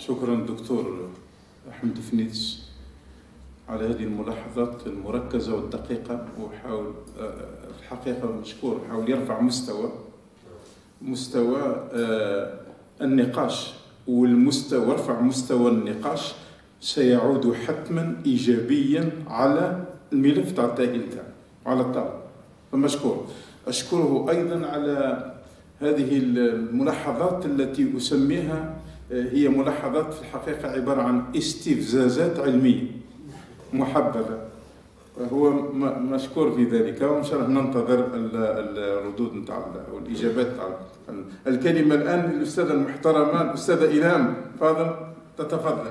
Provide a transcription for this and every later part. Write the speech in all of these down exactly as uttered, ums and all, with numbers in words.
شكرا دكتور أحمد فنيدس على هذه الملاحظات المركزة والدقيقة، وحاول الحقيقة مشكور، حاول يرفع مستوى مستوى النقاش، والمستوى ورفع مستوى النقاش سيعود حتما إيجابيا على الملف تاع التأهيل تاعو وعلى الطالب، فمشكور. أشكره أيضا على هذه الملاحظات التي أسميها هي ملاحظات في الحقيقة عبارة عن استفزازات علمية محببة، هو مشكور في ذلك، وإن شاء الله ننتظر الردود نتاع والإجابات نتاع الكلمة. الآن الأستاذة المحترمة الأستاذة إلهام فاضل تتفضل.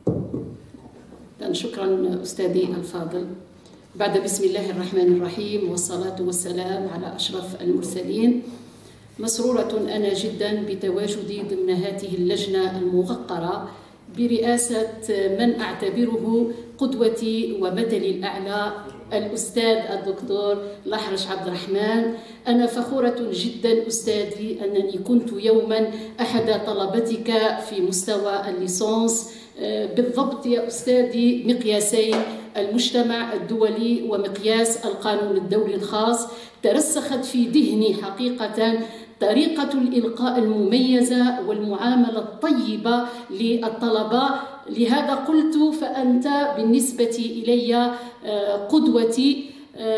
شكرا أستاذي الفاضل. بعد بسم الله الرحمن الرحيم والصلاة والسلام على أشرف المرسلين، مسرورة أنا جدا بتواجدي ضمن هذه اللجنة الموقرة برئاسة من أعتبره قدوتي ومثلي الأعلى الأستاذ الدكتور الأحرش عبد الرحمن. أنا فخورة جدا أستاذي أنني كنت يوما أحد طلبتك في مستوى الليسانس، بالضبط يا أستاذي مقياسين المجتمع الدولي ومقياس القانون الدولي الخاص. ترسخت في ذهني حقيقة طريقة الإلقاء المميزة والمعاملة الطيبة للطلبة، لهذا قلت فأنت بالنسبة إلي قدوتي.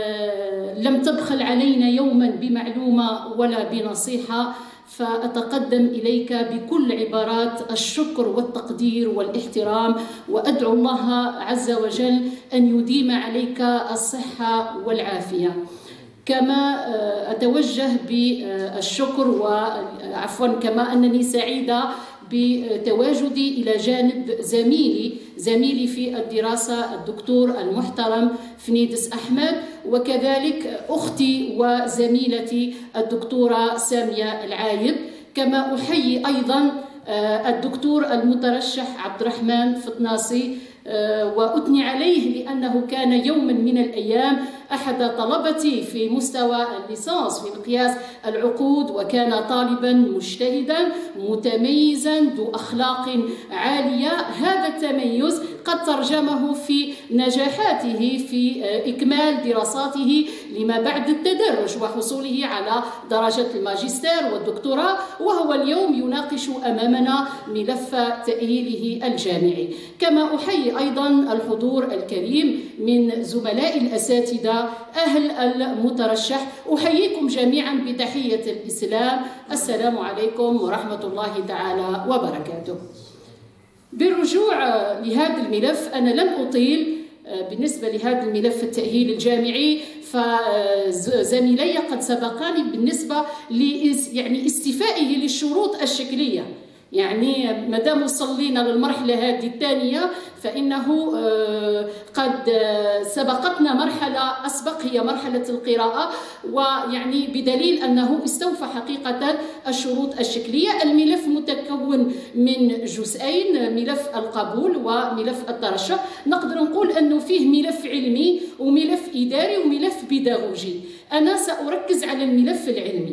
لم تبخل علينا يوما بمعلومة ولا بنصيحة، فأتقدم إليك بكل عبارات الشكر والتقدير والاحترام، وأدعو الله عز وجل أن يديم عليك الصحة والعافية. كما أتوجه بالشكر وعفوا كما أنني سعيدة بتواجدي إلى جانب زميلي زميلي في الدراسة الدكتور المحترم فنيدس أحمد، وكذلك أختي وزميلتي الدكتورة سامية العايب. كما أحيي أيضا الدكتور المترشح عبد الرحمن فطناصي وأثني عليه لأنه كان يوما من الأيام أحد طلبتي في مستوى الليسانس في مقياس العقود، وكان طالبا مجتهدا متميزا ذو أخلاق عالية. هذا التميز قد ترجمه في نجاحاته في إكمال دراساته لما بعد التدرج وحصوله على درجة الماجستير والدكتوراه، وهو اليوم يناقش أمامنا ملف تأهيله الجامعي. كما أحيي أيضا الحضور الكريم من زملاء الأساتذة أهل المترشح، أحييكم جميعا بتحية الإسلام، السلام عليكم ورحمة الله تعالى وبركاته. بالرجوع لهذا الملف، أنا لن أطيل بالنسبة لهذا الملف التأهيل الجامعي، فزميلي قد سبقاني بالنسبة يعني استيفائه للشروط الشكلية. يعني مادام وصلنا للمرحلة هذه الثانية فإنه قد سبقتنا مرحلة أسبق هي مرحلة القراءة، ويعني بدليل أنه استوفى حقيقة الشروط الشكلية. الملف متكون من جزئين، ملف القبول وملف الترشح. نقدر نقول أنه فيه ملف علمي وملف إداري وملف بيداغوجي. أنا سأركز على الملف العلمي.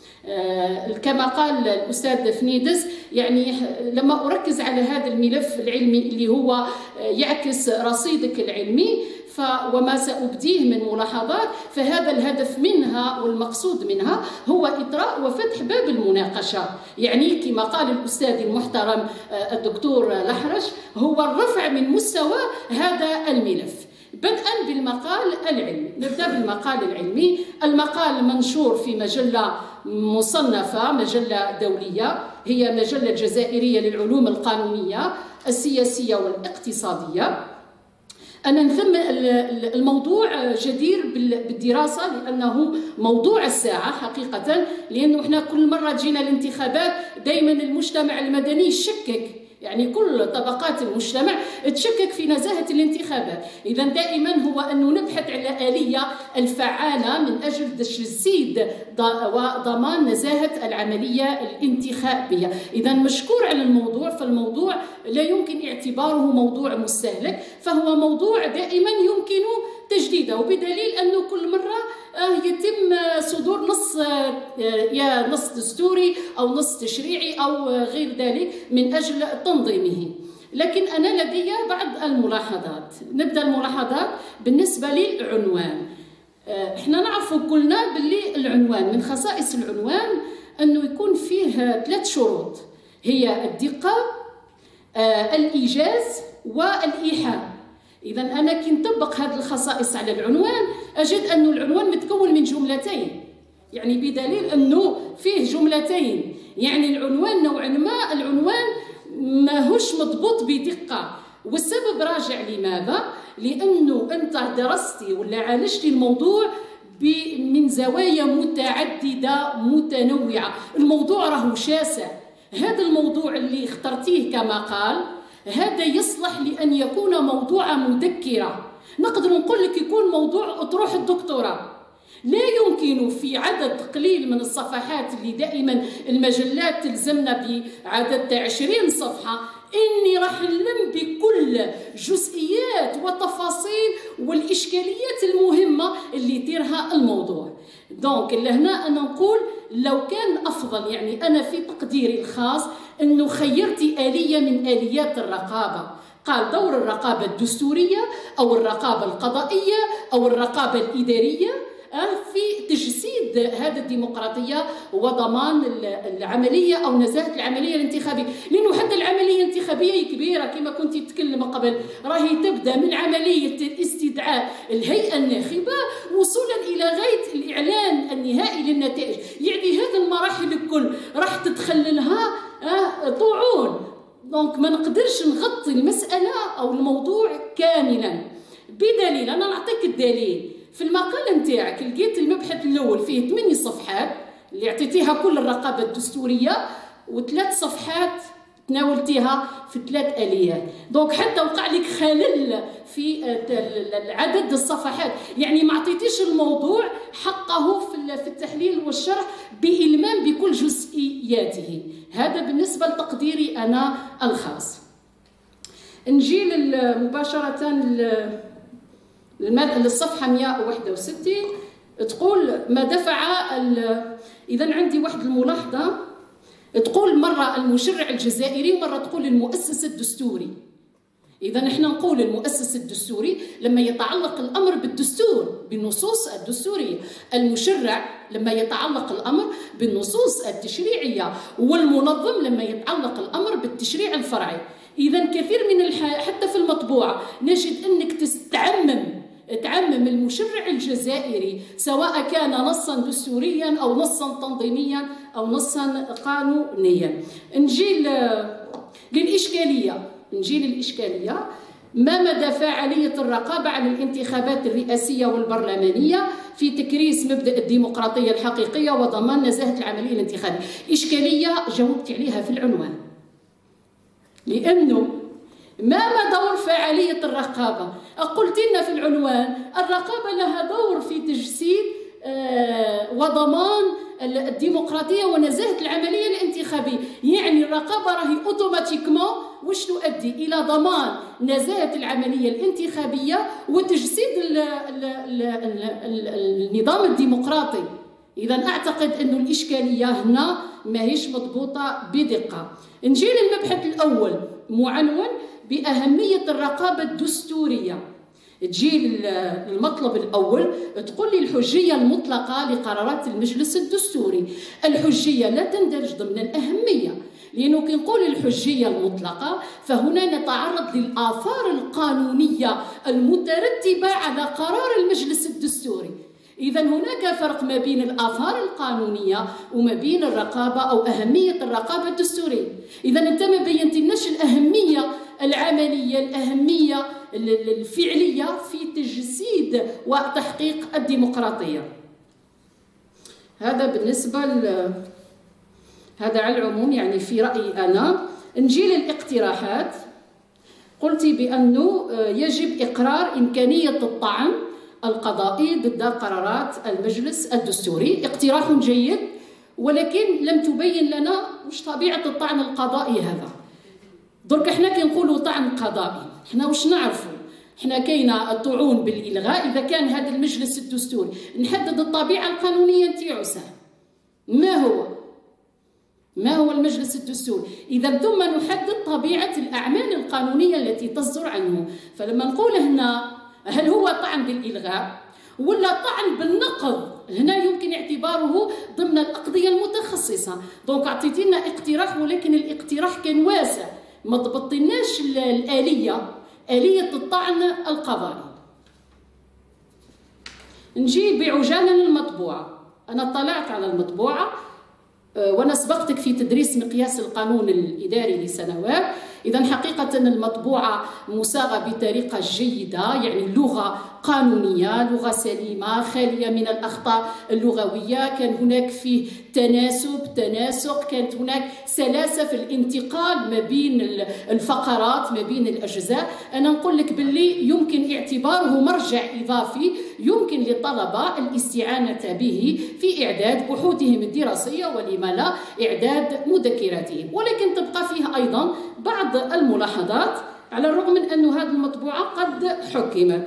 كما قال الأستاذ فنيدس، يعني لما أركز على هذا الملف العلمي اللي هو يعكس رصيدك العلمي وما سأبديه من ملاحظات، فهذا الهدف منها والمقصود منها هو إطراء وفتح باب المناقشة. يعني كما قال الأستاذ المحترم الدكتور الأحرش، هو الرفع من مستوى هذا الملف. بدءا بالمقال العلمي، نبدأ بالمقال العلمي. المقال منشور في مجلة مصنفة، مجلة دولية، هي مجلة جزائرية للعلوم القانونية السياسية والاقتصادية. أنا نثم الموضوع جدير بالدراسة لأنه موضوع الساعة حقيقة، لأنه إحنا كل مرة جينا الانتخابات دائما المجتمع المدني يشكك، يعني كل طبقات المجتمع تشكك في نزاهة الانتخابات. إذا دائما هو أنه نبحث على آلية الفعالة من أجل تجسيد وضمان نزاهة العملية الانتخابية. إذا مشكور على الموضوع، فالموضوع لا يمكن اعتباره موضوع مستهلك، فهو موضوع دائما يمكن تجديده، وبدليل أنه كل مرة يتم صدور نص يا نص دستوري أو نص تشريعي أو غير ذلك من أجل تنظيمه. لكن أنا لدي بعض الملاحظات. نبدأ الملاحظات بالنسبة للعنوان. احنا نعرف كلنا باللي العنوان من خصائص العنوان أنه يكون فيه ثلاث شروط، هي الدقة، الإيجاز، والإيحاء. إذا أنا كي نطبق هذه الخصائص على العنوان أجد أن العنوان متكون من جملتين، يعني بدليل أنه فيه جملتين، يعني العنوان نوعا ما العنوان ماهوش مضبوط بدقة. والسبب راجع لماذا؟ لأنه أنت درستي ولا عالجتي الموضوع من زوايا متعددة متنوعة. الموضوع راهو شاسع. هذا الموضوع اللي اخترتيه كما قال هذا يصلح لأن يكون موضوع مذكرة. نقدر نقول لك يكون موضوع أطروحة الدكتوراه. لا يمكن في عدد قليل من الصفحات اللي دائما المجلات تلزمنا بعدد عشرين صفحة إني راح نلم بكل جزئيات وتفاصيل والإشكاليات المهمة اللي يثيرها الموضوع. دونك لهنا أنا نقول لو كان أفضل، يعني أنا في تقديري الخاص أنه خيرتي آلية من آليات الرقابة. قال دور الرقابة الدستورية أو الرقابة القضائية أو الرقابة الإدارية في تجسيد هذه الديمقراطية وضمان العملية أو نزاهة العملية الانتخابية. لأنه حتى العملية الانتخابية كبيرة كما كنت تتكلم قبل، راهي تبدأ من عملية استدعاء الهيئة الناخبة وصولا إلى غاية الإعلان النهائي للنتائج. يعني هذه المراحل الكل راح تتخللها طاعون. دونك ما نقدرش نغطي المسألة أو الموضوع كاملا. بدليل أنا نعطيك الدليل. في المقالة نتاعك لقيت المبحث الأول فيه ثمانية صفحات اللي اعطيتيها كل الرقابة الدستورية، وثلاث صفحات تناولتيها في ثلاث آليات. دونك حتى وقع لك خلل في عدد الصفحات، يعني ما عطيتيش الموضوع حقه في التحليل والشرح بإلمام بكل جزئياته. هذا بالنسبة لتقديري أنا الخاص. نجي مباشرة للصفحة مئة وواحد وستين تقول ما دفع. إذا عندي واحد الملاحظة تقول مرة المشرع الجزائري ومرة تقول المؤسس الدستوري. إذا نحن نقول المؤسس الدستوري لما يتعلق الأمر بالدستور بالنصوص الدستورية، المشرع لما يتعلق الأمر بالنصوص التشريعية، والمنظم لما يتعلق الأمر بالتشريع الفرعي. إذا كثير من الح... حتى في المطبوعة نجد أنك تستعمم تعمم المشرع الجزائري سواء كان نصا دستوريا أو نصا تنظيميا أو نصا قانونيا. نجي للإشكالية نجي للإشكالية ما مدى فاعلية الرقابة على الانتخابات الرئاسية والبرلمانية في تكريس مبدأ الديمقراطية الحقيقية وضمان نزاهة العملية الانتخابية؟ إشكالية جاوبت عليها في العنوان، لأنه ما دور فاعلية الرقابة؟ قلت لنا في العنوان الرقابة لها دور في تجسيد وضمان الديمقراطية ونزاهة العملية الانتخابية. يعني الرقابة راهي اوتوماتيكمون واش تؤدي إلى ضمان نزاهة العملية الانتخابية وتجسيد ال ال ال ال النظام الديمقراطي. إذا أعتقد أن الإشكالية هنا ماهيش مضبوطة بدقة. نجي للمبحث الأول معنون بأهمية الرقابة الدستورية. تجي للمطلب الأول تقول لي الحجية المطلقة لقرارات المجلس الدستوري. الحجية لا تندرج ضمن الأهمية، لأنه كي نقول الحجية المطلقة فهنا نتعرض للآثار القانونية المترتبة على قرار المجلس الدستوري. إذا هناك فرق ما بين الآثار القانونية وما بين الرقابة أو أهمية الرقابة الدستورية. إذا أنت ما بينتلناش الأهمية العملية الأهمية الفعلية في تجسيد وتحقيق الديمقراطية. هذا بالنسبة ل... هذا على العموم يعني في رأيي أنا. نجي للاقتراحات. قلت بأنه يجب إقرار إمكانية الطعن القضائي ضد قرارات المجلس الدستوري. اقتراح جيد، ولكن لم تبين لنا وش طبيعة الطعن القضائي هذا. درك احنا كي نقولوا طعن قضائي احنا وش نعرفوا؟ احنا كاينه الطعون بالالغاء اذا كان هذا المجلس الدستوري نحدد الطبيعه القانونيه نتاعو سهل. ما هو ما هو المجلس الدستوري؟ اذا ثم نحدد طبيعه الاعمال القانونيه التي تصدر عنه. فلما نقول هنا هل هو طعن بالالغاء ولا طعن بالنقض، هنا يمكن اعتباره ضمن الاقضيه المتخصصه. دونك اعطيتي لنا اقتراح، ولكن الاقتراح كان واسع، ما ضبطيناش الاليه، اليه الطعن القضائي. نجي بعجاله للمطبوعه. انا اطلعت على المطبوعه وانا سبقتك في تدريس مقياس القانون الاداري لسنوات. اذا حقيقه المطبوعه مصاغه بطريقه جيده، يعني لغه قانونيه، لغه سليمه خاليه من الاخطاء اللغويه، كان هناك فيه تناسب تناسق، كانت هناك سلاسه في الانتقال ما بين الفقرات ما بين الاجزاء. انا نقول لك باللي يمكن اعتباره مرجع اضافي يمكن للطلبه الاستعانه به في اعداد بحوثهم الدراسيه، ولما لا اعداد مذكراتهم. ولكن تبقى فيها ايضا بعض الملاحظات على الرغم من أن هذه المطبوعة قد حكمت.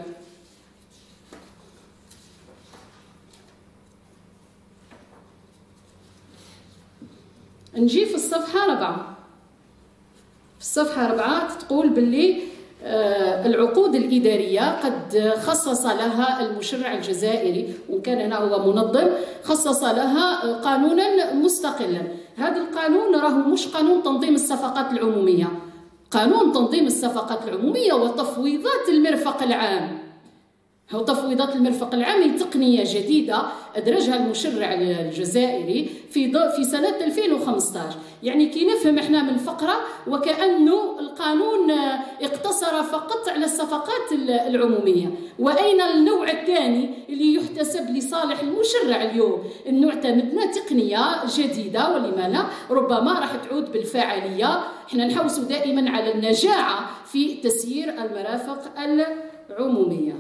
نجي في الصفحة ربعة. في الصفحة ربعة تقول باللي العقود الإدارية قد خصص لها المشرع الجزائري، وإن كان هنا هو منظم، خصص لها قانونا مستقلا. هذا القانون راه مش قانون تنظيم الصفقات العمومية، قانون تنظيم الصفقات العمومية وتفويضات المرفق العام. هو تفويضات المرفق العام هي تقنية جديدة أدرجها المشرع الجزائري في في سنة ألفين وخمسطاش. يعني كي نفهم احنا من الفقرة وكأنه القانون اقتصر فقط على الصفقات العمومية. وأين النوع الثاني اللي يحتسب لصالح المشرع اليوم؟ إنه اعتمدنا تقنية جديدة، ولما لا ربما راح تعود بالفاعلية. احنا نحوس دائما على النجاعة في تسيير المرافق العمومية.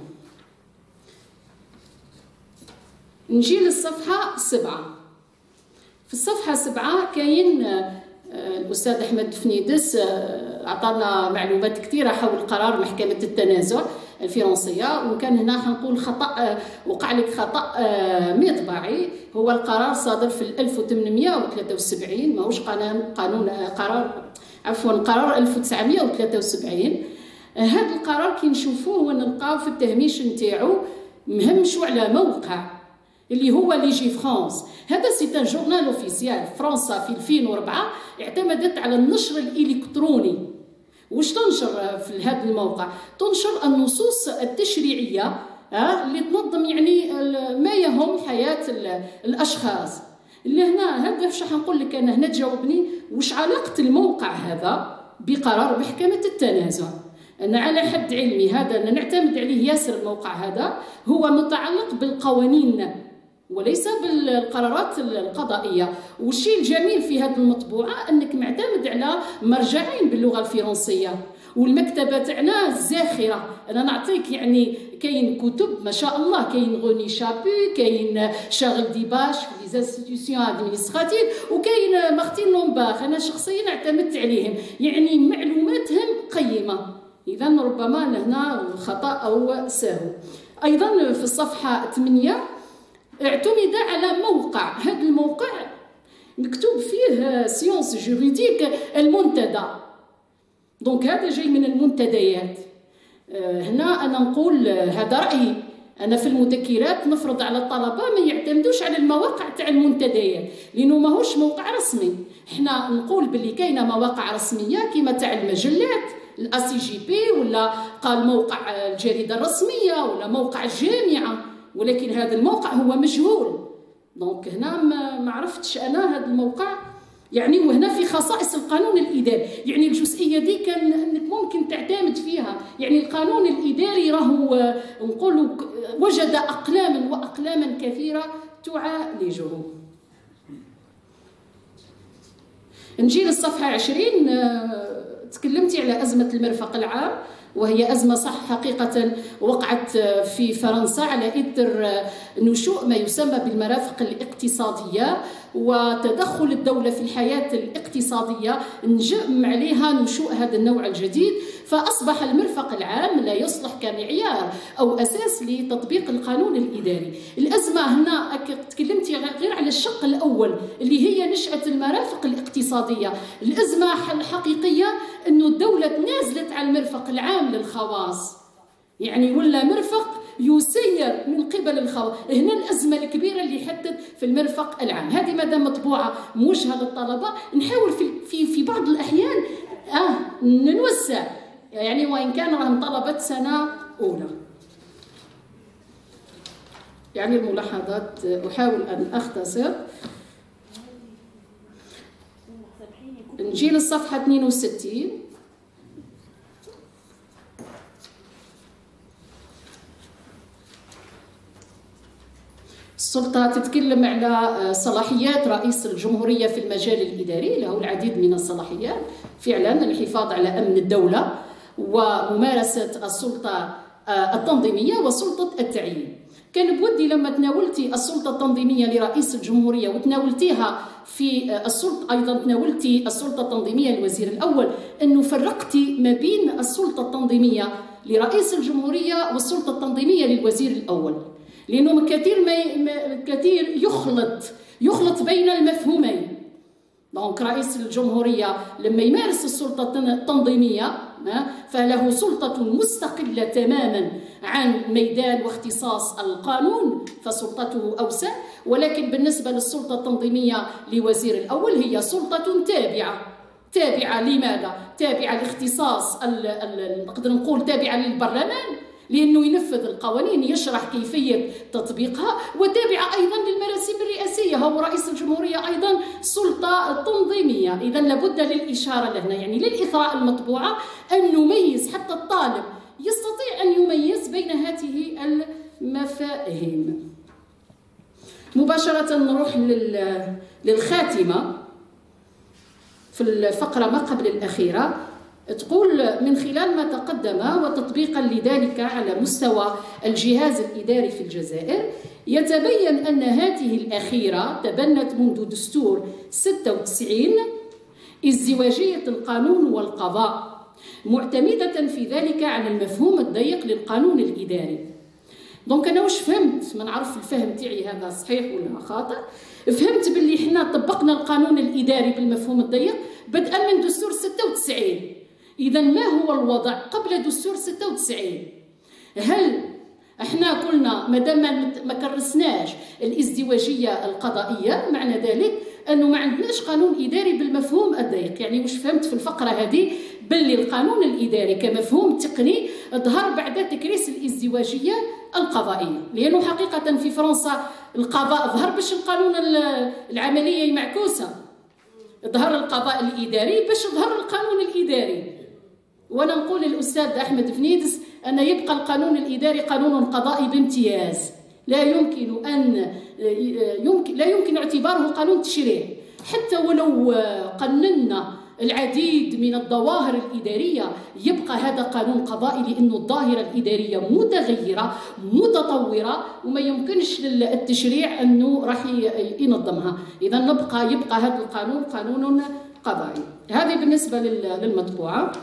نجي للصفحة سبعة. في الصفحة سبعة كاين الأستاذ أحمد فنيدس أعطانا معلومات كثيرة حول قرار محكمة التنازع الفرنسية، وكان هنا حنقول خطأ، وقع لك خطأ مطبعي. هو القرار صادر في ألف وثمانمائة وثلاثة وسبعين، ماهوش قانون قانون قرار عفوا قرار ألف وتسعمائة وثلاثة وسبعين. هذا القرار كي نشوفوه ونلقاو في التهميش نتاعو مهمشوا على موقع اللي هو ليجي فرانس. هذا سي ان جورنال اوفيسيال. فرنسا في ألفين وأربعة اعتمدت على النشر الالكتروني. واش تنشر في هذا الموقع؟ تنشر النصوص التشريعيه اللي تنظم يعني ما يهم حياه الاشخاص. اللي هنا هذا واش راح نقول لك انا هنا، تجاوبني واش علاقه الموقع هذا بقرار محكمه التنازع؟ أنا على حد علمي هذا أنا نعتمد عليه ياسر. الموقع هذا هو متعلق بالقوانين وليس بالقرارات القضائية. والشيء الجميل في هذه المطبوعة أنك معتمد على مرجعين باللغة الفرنسية، والمكتبة تاعنا زاخرة. أنا نعطيك يعني كاين كتب ما شاء الله، كاين غوني شابو، كاين شارل ديباش في لي انستيتيوشن ادمينستراتيف، وكاين مارتين لومباخ. أنا شخصيا اعتمدت عليهم، يعني معلوماتهم قيمة. إذا ربما هنا خطأ أو سهو. أيضا في الصفحة ثمانية اعتمد على موقع. هذا الموقع مكتوب فيه سيونس جوريديك المنتدى، دونك هذا جاي من المنتديات. هنا أنا نقول هذا رأيي أنا في المذكرات نفرض على الطلبة ما يعتمدوش على المواقع تاع المنتديات، لأنه ماهوش موقع رسمي. احنا نقول باللي كاينة مواقع رسمية كما تاع المجلات الأسي جي بي، ولا قال موقع الجريدة الرسمية، ولا موقع الجامعة، ولكن هذا الموقع هو مجهول. دونك هنا ما عرفتش أنا هذا الموقع يعني. وهنا في خصائص القانون الإداري، يعني الجزئية دي كان أنك ممكن تعتمد فيها. يعني القانون الإداري راهو نقولوا وجد أقلاما وأقلاما كثيرة تعالجه. نجي للصفحة عشرين. تكلمتي على أزمة المرفق العام، وهي أزمة صح حقيقة وقعت في فرنسا على إثر نشوء ما يسمى بالمرافق الاقتصادية وتدخل الدولة في الحياة الاقتصادية، نجم عليها نشوء هذا النوع الجديد. فأصبح المرفق العام لا يصلح كمعيار أو أساس لتطبيق القانون الإداري. الأزمة هنا تكلمتي غير على الشق الأول اللي هي نشأة المرافق الاقتصادية. الأزمة الحقيقية أنه الدولة تنازلت على المرفق العام للخواص، يعني ولا مرفق يسير من قبل الخواص. هنا الأزمة الكبيرة اللي حدث في المرفق العام. هذه مادام مطبوعة موجهة للطلبة، نحاول في في في بعض الأحيان آه نوسع، يعني وإن كان راهم طلبة سنة أولى. يعني الملاحظات أحاول أن أختصر. نجي للصفحة اثنين وستين. السلطة تتكلم على صلاحيات رئيس الجمهورية في المجال الإداري، له العديد من الصلاحيات فعلا: الحفاظ على أمن الدولة وممارسة السلطة التنظيمية وسلطة التعيين. كان بودي لما تناولتي السلطة التنظيمية لرئيس الجمهورية وتناولتيها في السلطة، أيضا تناولتي السلطة التنظيمية للوزير الأول، أنه فرقتي ما بين السلطة التنظيمية لرئيس الجمهورية والسلطة التنظيمية للوزير الأول، لأنه كثير ما كثير يخلط يخلط بين المفهومين. دونك رئيس الجمهورية لما يمارس السلطة التنظيمية فله سلطة مستقلة تماما عن ميدان واختصاص القانون، فسلطته أوسع. ولكن بالنسبة للسلطة التنظيمية لوزير الأول هي سلطة تابعة. تابعة لماذا؟ تابعة لاختصاص، نقدر نقول تابعة للبرلمان لأنه ينفذ القوانين، يشرح كيفية تطبيقها، وتابعة أيضا للمراسيم الرئاسية. هو رئيس الجمهورية أيضا سلطة تنظيمية. إذا لابد للإشارة لهنا، يعني للإثراء المطبوعة، أن نميز، حتى الطالب يستطيع أن يميز بين هذه المفاهيم. مباشرة نروح للخاتمة في الفقرة ما قبل الأخيرة. تقول: من خلال ما تقدم وتطبيقا لذلك على مستوى الجهاز الإداري في الجزائر، يتبين أن هذه الأخيرة تبنت منذ دستور ستة وتسعين ازدواجية القانون والقضاء، معتمدة في ذلك على المفهوم الضيق للقانون الإداري. دونك أنا واش فهمت؟ ما نعرف الفهم تاعي هذا صحيح ولا خاطئ. فهمت باللي حنا طبقنا القانون الإداري بالمفهوم الضيق بدءا من دستور ستة وتسعين. إذا ما هو الوضع قبل دستور ستة وتسعين؟ هل احنا قلنا مادام ما كرسناش الازدواجية القضائية، معنى ذلك أنه ما عندناش قانون إداري بالمفهوم الضيق؟ يعني واش فهمت في الفقرة هذه؟ باللي القانون الإداري كمفهوم تقني ظهر بعد تكريس الازدواجية القضائية، لأنه حقيقة في فرنسا القضاء ظهر باش القانون العملية معكوسة، ظهر القضاء الإداري باش ظهر القانون الإداري. وأنا نقول للأستاذ أحمد فنيدس أن يبقى القانون الإداري قانون قضائي بامتياز، لا يمكن أن يمكن لا يمكن اعتباره قانون تشريع، حتى ولو قننا العديد من الظواهر الإدارية يبقى هذا قانون قضائي، لأنه الظاهرة الإدارية متغيرة متطورة وما يمكنش للتشريع أنه راح ينظمها. إذا نبقى يبقى هذا القانون قانون قضائي. هذه بالنسبة للمطبوعة.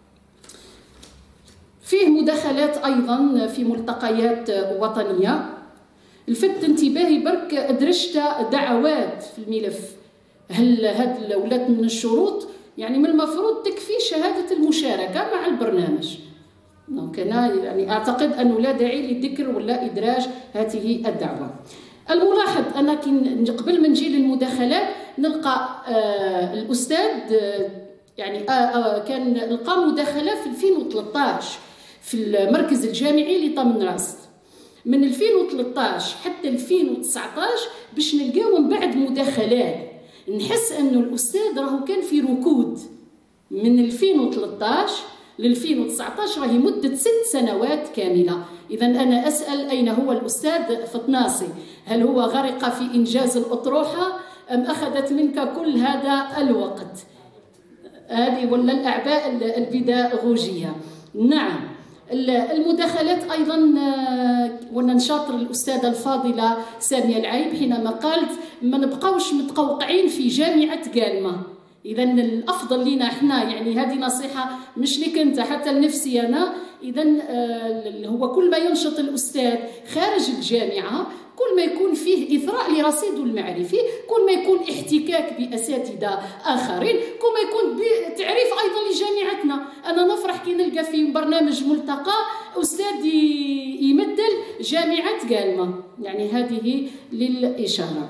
فيه مداخلات أيضا في ملتقيات وطنية. لفت انتباهي برك درجت دعوات في الملف. هل هاد ولات من الشروط؟ يعني من المفروض تكفي شهادة المشاركة مع البرنامج. دونك أنا يعني أعتقد أنه لا داعي لذكر ولا إدراج هذه الدعوة. الملاحظ أن قبل ما نجي للمداخلات نلقى آه الأستاذ آه يعني آه آه كان لقى مداخلة في ألفين وثلاثة عشر في المركز الجامعي لطمنراست، من ألفين وثلاثة عشر حتى ألفين وتسعة عشر باش نلقاو من بعد مداخلات. نحس انه الاستاذ راهو كان في ركود من ألفين وثلاثة عشر ل ألفين وتسعة عشر، راهي مده ست سنوات كامله. اذا انا اسال اين هو الاستاذ فطناصي؟ هل هو غرق في انجاز الاطروحه ام اخذت منك كل هذا الوقت؟ هذه ولا الاعباء البيداغوجيه؟ نعم. المداخلات ايضا وانا نشاطر الاستاذه الفاضله ساميه العيب حينما قالت ما نبقاوش متقوقعين في جامعه قالمه. إذا الأفضل لنا احنا، يعني هذه نصيحة مش لك أنت، حتى لنفسي أنا. إذا هو كل ما ينشط الأستاذ خارج الجامعة، كل ما يكون فيه إثراء لرصيده المعرفي، كل ما يكون احتكاك بأساتذة آخرين، كل ما يكون تعريف أيضا لجامعتنا. أنا نفرح كي نلقى في برنامج ملتقى أستاذ يمثل جامعة قالمة، يعني هذه للإشارة.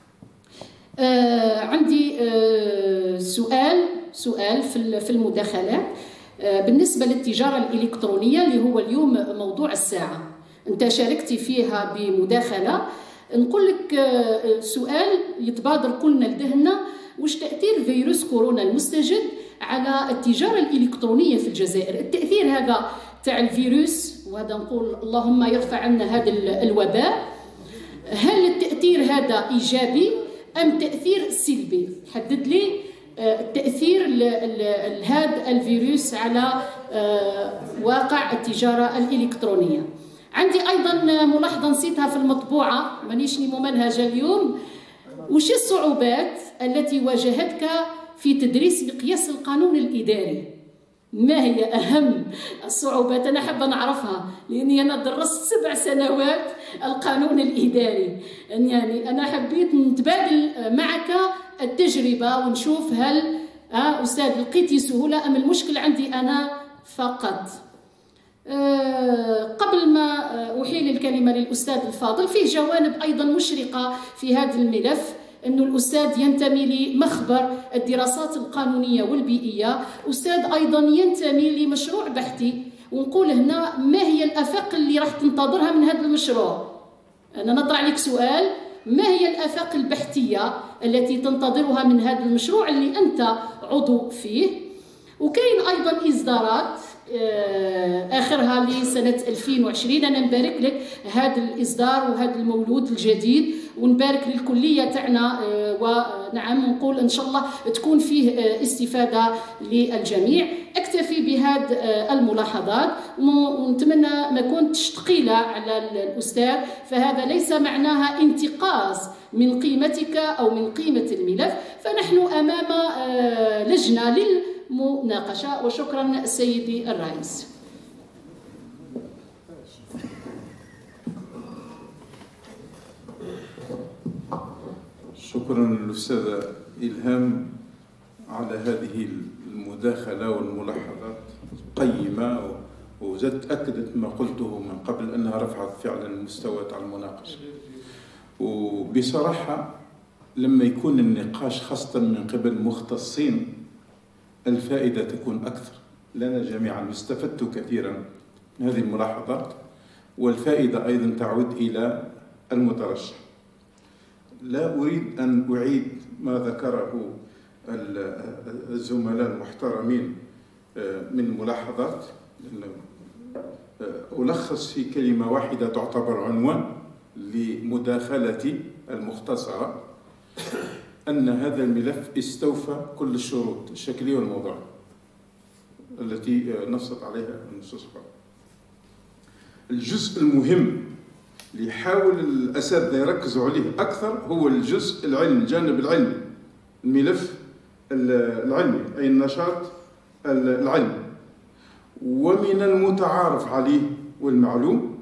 آه عندي آه سؤال سؤال في المداخلات آه بالنسبة للتجارة الإلكترونية اللي هو اليوم موضوع الساعة. أنت شاركتي فيها بمداخلة، نقول لك آه سؤال يتبادر كلنا لذهننا: وش تأثير فيروس كورونا المستجد على التجارة الإلكترونية في الجزائر؟ التأثير هذا تاع الفيروس، وهذا نقول اللهم يرفع عنا هذا الوباء، هل التأثير هذا إيجابي أم تأثير سلبي؟ حدد لي التأثير هذا الفيروس على واقع التجارة الإلكترونية. عندي أيضا ملاحظة نسيتها في المطبوعة، مانيش ممنهجة اليوم: وش الصعوبات التي واجهتك في تدريس مقياس القانون الإداري؟ ما هي أهم الصعوبات؟ أنا حابة نعرفها، لأني أنا درست سبع سنوات القانون الإداري، يعني أنا حبيت نتبادل معك التجربة ونشوف هل آه أستاذ لقيتي سهولة أم المشكلة عندي أنا فقط. آه قبل ما أحيل الكلمة للأستاذ الفاضل، فيه جوانب أيضا مشرقة في هذا الملف، أن الأستاذ ينتمي لمخبر الدراسات القانونية والبيئية، أستاذ أيضا ينتمي لمشروع بحثي، ونقول هنا ما هي الآفاق اللي راح تنتظرها من هذا المشروع؟ أنا نطرح لك سؤال: ما هي الآفاق البحثية التي تنتظرها من هذا المشروع اللي أنت عضو فيه؟ وكاين أيضا إصدارات آخرها لسنة ألفين وعشرين، أنا نبارك لك هذا الإصدار وهذا المولود الجديد، ونبارك للكلية تاعنا، ونعم نقول إن شاء الله تكون فيه استفادة للجميع. أكتفي بهذه الملاحظات، ونتمنى ما كنتش ثقيلة على الأستاذ، فهذا ليس معناها انتقاص من قيمتك أو من قيمة الملف، فنحن أمام لجنة للمناقشة. وشكرا سيدي الرئيس. شكرا للأستاذة إلهام على هذه المداخلة والملاحظات القيمة، وزدت أكدت ما قلته من قبل أنها رفعت فعلا المستوى على المناقشة. وبصراحة لما يكون النقاش خاصة من قبل مختصين الفائدة تكون أكثر لنا جميعا. استفدت كثيرا من هذه الملاحظات، والفائدة أيضا تعود إلى المترشح. لا أريد أن أعيد ما ذكره الزملاء المحترمين من ملاحظات، ألخص في كلمة واحدة تعتبر عنوان لمداخلتي المختصرة: أن هذا الملف استوفى كل الشروط الشكلية والموضوعية التي نصت عليها النصوص. الجزء المهم اللي يحاول الأساتذة يركزوا عليه أكثر هو الجزء العلمي، الجانب العلمي، الملف العلمي، أي النشاط العلمي. ومن المتعارف عليه والمعلوم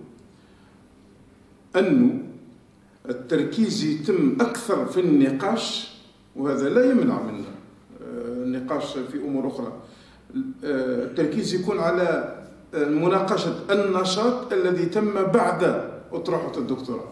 أنه التركيز يتم أكثر في النقاش، وهذا لا يمنع من النقاش في أمور أخرى. التركيز يكون على مناقشة النشاط الذي تم بعد أطروحة الدكتوراه.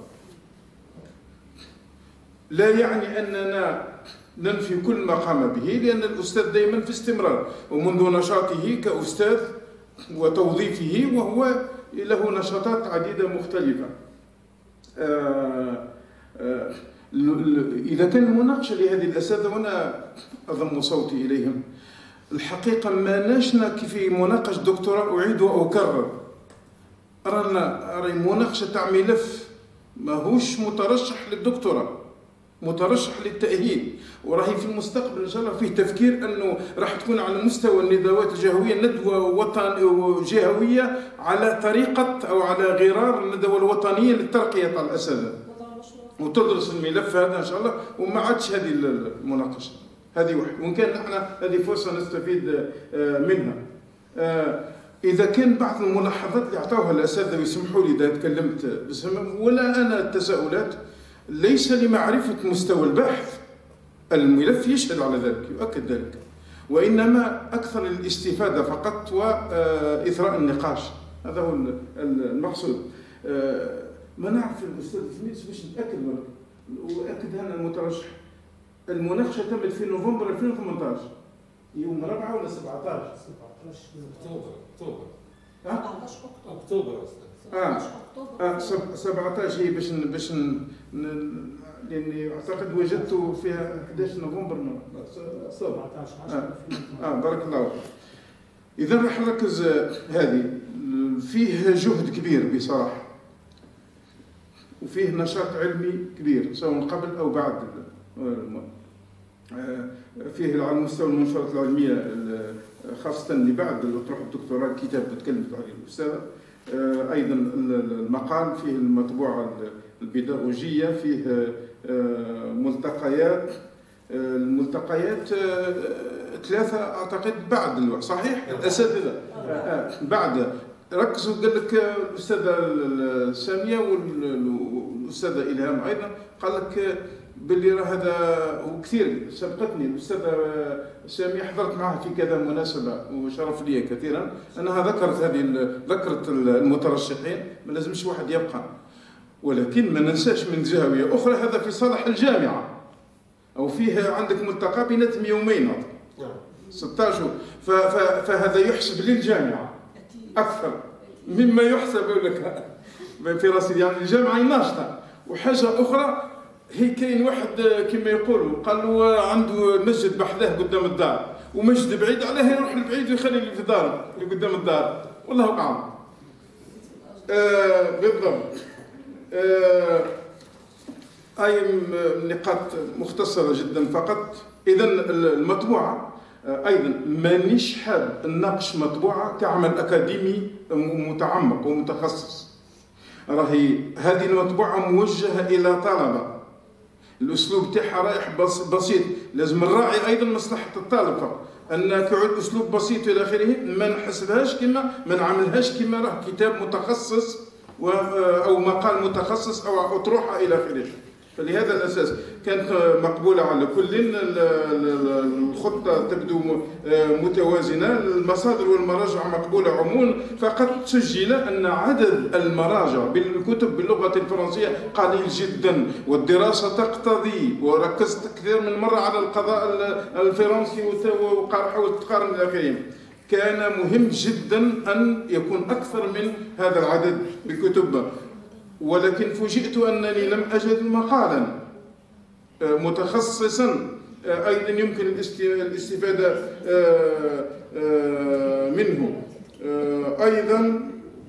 لا يعني أننا ننفي كل ما قام به، لأن الأستاذ دائما في استمرار، ومنذ نشاطه كأستاذ وتوظيفه وهو له نشاطات عديدة مختلفة. آآ آآ إذا كان المناقشة لهذه الأساتذة، وأنا أضم صوتي إليهم، الحقيقة ما ناشنا في مناقشة دكتوراه أعيد وأكرر. أرانا أرى مناقشة تاع ملف ماهوش مترشح للدكتوراه، مترشح للتأهيل، وراهي في المستقبل إن شاء الله فيه تفكير أنه راح تكون على مستوى الندوات الجهوية ندوة وطن جهوية على طريقة أو على غرار الندوة الوطنية للترقية على الأساتذة، وتدرس الملف هذا إن شاء الله، وما عادش هذه المناقشة. هذه واحد، وإن كان نحن هذه فرصة نستفيد منها. إذا كان بعض الملاحظات اللي أعطوها الأساتذة ويسمحوا لي إذا تكلمت باسمهم ولا أنا التساؤلات، ليس لمعرفة مستوى البحث، الملف يشهد على ذلك يؤكد ذلك، وإنما أكثر الاستفادة فقط وإثراء النقاش، هذا هو المقصود. ما نعرف الأستاذ سميس باش نتأكد وأكد هنا المترشح، المناقشة تمت في نوفمبر ألفين وثمانية عشر، يوم رابعة ولا سبعة عشر؟ سبعة عشر أكتوبر أكتوبر أربعة عشر أكتوبر اه اه سبعة عشر هي باش باش لاني اعتقد وجدته فيها أحد عشر نوفمبر سبعة عشر اه, آه بارك الله فيك. اذا راح نركز هذه فيه جهد كبير بصراحه، وفيه نشاط علمي كبير سواء قبل او بعد، فيه على مستوى المنشورات العلميه خاصه اللي بعد الاطروحه الدكتوراه الكتاب تكلمت عليه الاستاذه، ايضا المقال فيه المطبوعه البيداغوجيه، فيه ملتقيات، الملتقيات ثلاثه اعتقد بعد الوقت صحيح الاساتذه بعد ركزوا، قال لك الاستاذه ساميه والاستاذه الهام ايضا قال لك باللي راه هذا وكثير سبقتني الاستاذه ساميه، حضرت معها في كذا مناسبه وشرف لي كثيرا انها ذكرت هذه ذكرت المترشحين، ما لازمش واحد يبقى، ولكن ما ننساش من زاويه اخرى هذا في صالح الجامعه، او فيه عندك ملتقى بيناتهم يومين ستة عشر، فهذا يحسب للجامعه اكثر مما يحسب لك في راسي، يعني الجامعه ناشطه. وحاجه اخرى هي كاين واحد كما يقولوا قال له عنده مسجد بحذاه قدام الدار ومسجد بعيد عليه يروح البعيد ويخلي اللي في داره اللي قدام الدار، والله اعلم. آه بالضبط. آه هاي نقاط مختصره جدا فقط. اذا المطبوعه ايضا مانيش حاب نناقش مطبوعه كعمل اكاديمي متعمق ومتخصص، راهي هذه المطبوعه موجهه الى طلبه، الاسلوب تاعها رايح بسيط، لازم نراعي ايضا مصلحه الطالب فقط، ان كعود اسلوب بسيط الى اخره، ما نحسبهاش كما ما نعملهاش كما راه كتاب متخصص او مقال متخصص او اطروحه الى اخره. فلهذا الاساس كانت مقبوله على كل، الخطه تبدو متوازنه، المصادر والمراجع مقبوله عموما، فقد سجل ان عدد المراجع بالكتب باللغه الفرنسيه قليل جدا، والدراسه تقتضي، وركزت كثير من مره على القضاء الفرنسي وحاولت تقارن الى اخره، كان مهم جدا ان يكون اكثر من هذا العدد بالكتب، ولكن فوجئت أنني لم أجد مقالا متخصصا أيضا يمكن الاستفادة منه. أيضا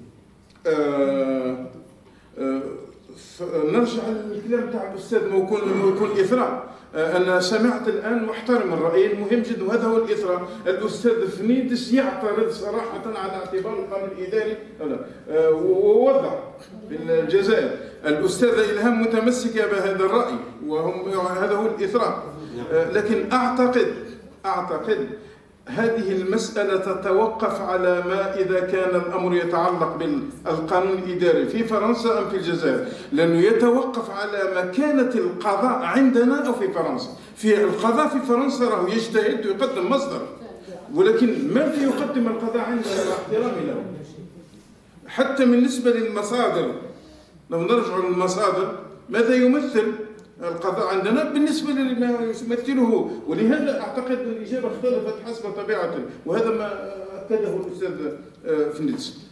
نرجع للكلام تاع الأستاذ موكون موكون إثراء. أنا سمعت الآن واحترم الرأي المهم جدا، وهذا هو الإثراء. الأستاذ فنيدس يعترض صراحة على اعتبار القانون الإداري ووضح في الجزائر. الأستاذة إلهام متمسكة بهذا الرأي، وهم هذا هو الإثراء. لكن أعتقد أعتقد هذه المسألة تتوقف على ما إذا كان الأمر يتعلق بالقانون الإداري في فرنسا أم في الجزائر، لأنه يتوقف على مكانة القضاء عندنا أو في فرنسا. في القضاء في فرنسا راه يجتهد ويقدم مصدر، ولكن ماذا يقدم القضاء عندنا مع احترامي له؟ حتى بالنسبة للمصادر، لو نرجع للمصادر ماذا يمثل القضاء عندنا بالنسبة لما يمثله، ولهذا أعتقد الإجابة اختلفت حسب طبيعته، وهذا ما أكده الأستاذ فنيدس.